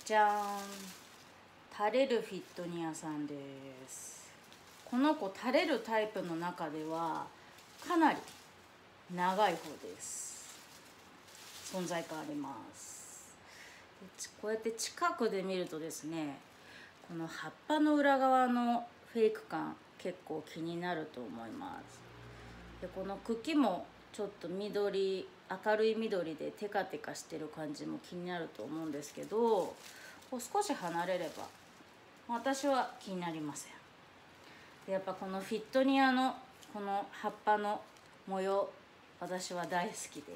じゃーん、垂れるフィットニアさんです。この子垂れるタイプの中ではかなり長い方です。存在感あります。こうやって近くで見るとですね、この葉っぱの裏側のフェイク感結構気になると思います。でこの茎もちょっと緑、明るい緑でテカテカしてる感じも気になると思うんですけど、こう少し離れれば私は気になりません。でやっぱこのフィットニアのこの葉っぱの模様、私は大好きです。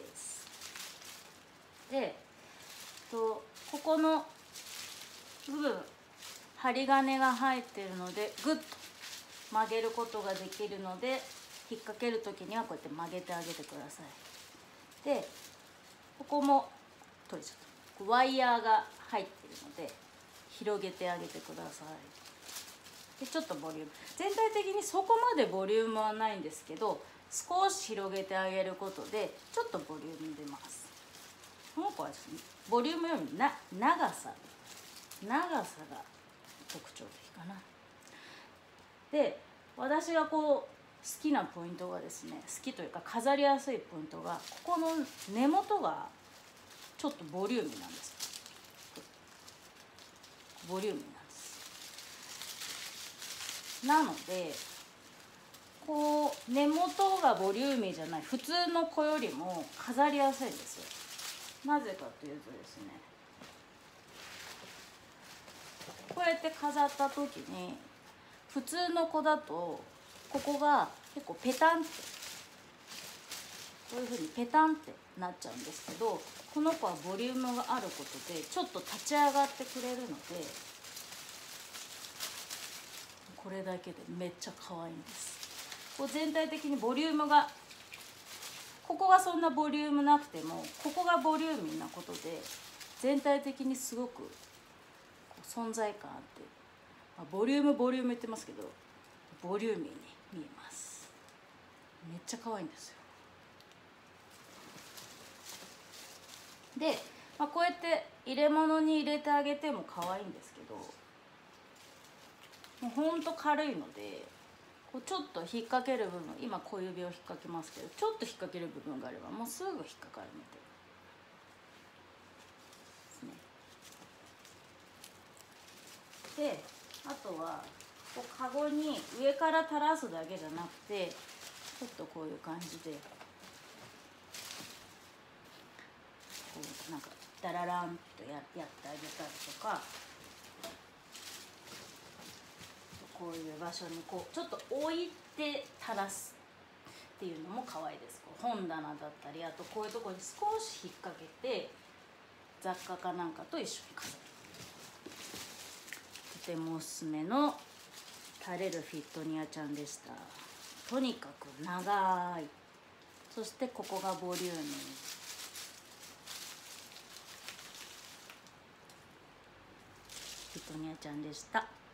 でここの部分針金が入っているのでグッと曲げることができるので、引っ掛ける時にはこうやって曲げてあげてください。でここも取れちゃった。ワイヤーが入っているので広げてあげてください。でちょっとボリューム、全体的にそこまでボリュームはないんですけど、少し広げてあげることでちょっとボリューム出ます。この子はですね、ボリュームより長さが特徴的かな。で私が好きなポイントがですね、好きというか飾りやすいポイントが、ここの根元がちょっとボリューミーなんです。ボリューミーなんです。なのでこう根元がボリューミーじゃない普通の子よりも飾りやすいんですよ。なぜかというとですね、こうやって飾った時に普通の子だとここが結構ペタンって、こういうふうにペタンってなっちゃうんですけど、この子はボリュームがあることでちょっと立ち上がってくれるので、これだけでめっちゃ可愛いんです。こう全体的にボリュームが、ここがそんなボリュームなくてもここがボリューミーなことで全体的にすごく存在感あって、ボリューム言ってますけどボリューミーに見えます。めっちゃ可愛いんですよ。で、こうやって入れ物に入れてあげても可愛いんですけど、もうほんと軽いのでこうちょっと引っ掛ける部分、今小指を引っ掛けますけど、ちょっと引っ掛ける部分があればもうすぐ引っ掛かるので、であとはこうカゴに上から垂らすだけじゃなくて、ちょっとこういう感じでこうなんかダラランとやってあげたりとか、こういう場所にこうちょっと置いて垂らすっていうのも可愛いです。こう本棚だったり、あとこういうところに少し引っ掛けて雑貨かなんかと一緒に飾る。とてもおすすめの垂れるフィットニアちゃんでした。とにかく長い、そしてここがボリューミー。フィットニアちゃんでした。